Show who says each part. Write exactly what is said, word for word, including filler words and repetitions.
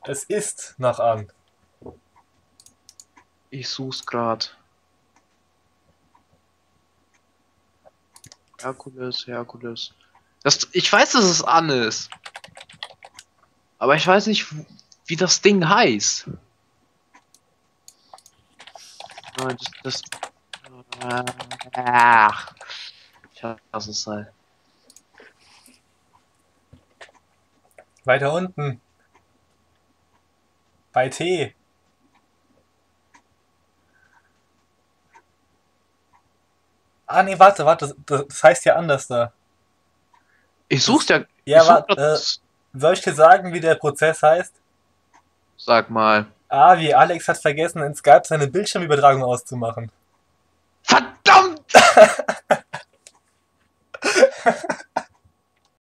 Speaker 1: Es ist noch an.
Speaker 2: Ich such's grad. Herkules, Herkules. Das, ich weiß, dass es an ist. Aber ich weiß nicht, wie das Ding heißt. Nein, das, das. Ach, ich hasse es halt.
Speaker 1: Weiter unten. Bei T. Ah, nee, warte, warte. Das, das heißt ja anders da.
Speaker 2: Ich such's
Speaker 1: Das,
Speaker 2: ja. Ich
Speaker 1: ja,
Speaker 2: such
Speaker 1: warte.
Speaker 2: grad
Speaker 1: Äh,
Speaker 2: das.
Speaker 1: soll ich dir sagen, wie der Prozess heißt?
Speaker 2: Sag mal.
Speaker 1: Ah, wie Alex hat vergessen, in Skype seine Bildschirmübertragung auszumachen.
Speaker 2: Verdammt!